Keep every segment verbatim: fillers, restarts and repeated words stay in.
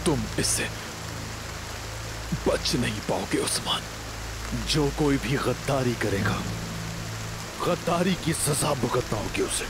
तुम इससे बच नहीं पाओगे उस्मान। जो कोई भी गद्दारी करेगा, गद्दारी की सजा भुगतना होगी उसे।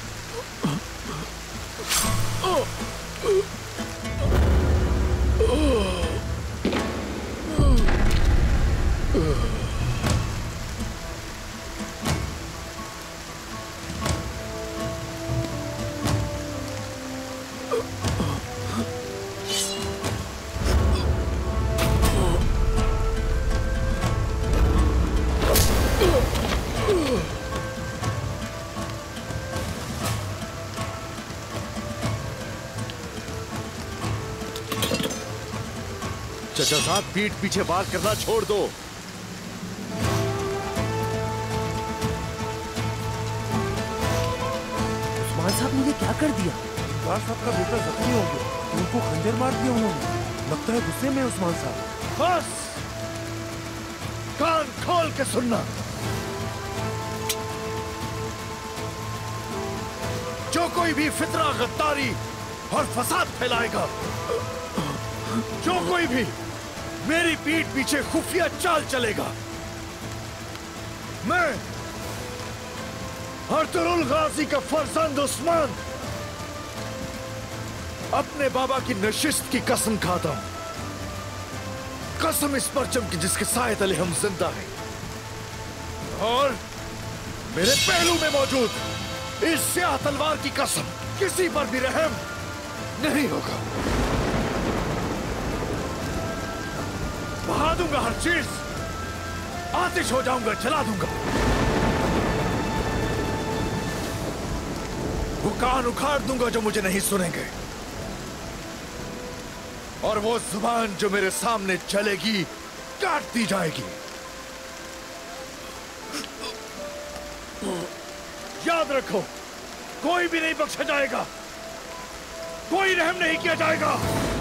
चचा साहब, पीठ पीछे बात करना छोड़ दो। उस्मान साहब ने ये क्या कर दिया? दुंदार साहब का बेटा जख्मी हो गया, उनको खंजर मार दिया उन्होंने। लगता है गुस्से में उस्मान साहब। बस कान खोल के सुनना। जो कोई भी फितरा, गद्दारी और फसाद फैलाएगा, जो कोई भी मेरी पीठ पीछे खुफिया चाल चलेगा, मैं अर्तुगरुल गाजी का फर्जंद उस्मान अपने बाबा की नशिस्त की कसम खाता हूं। कसम इस परचम की जिसके साए तले हम जिंदा हैं, और मेरे पहलू में मौजूद इस स्याह तलवार की कसम, किसी पर भी रहम नहीं होगा। बहा दूंगा हर चीज, आतिश हो जाऊंगा, जला दूंगा। वो कान उखाड़ दूंगा जो मुझे नहीं सुनेंगे, और वो जुबान जो मेरे सामने चलेगी काट दी जाएगी। याद रखो, कोई भी नहीं बख्शा जाएगा, कोई रहम नहीं किया जाएगा।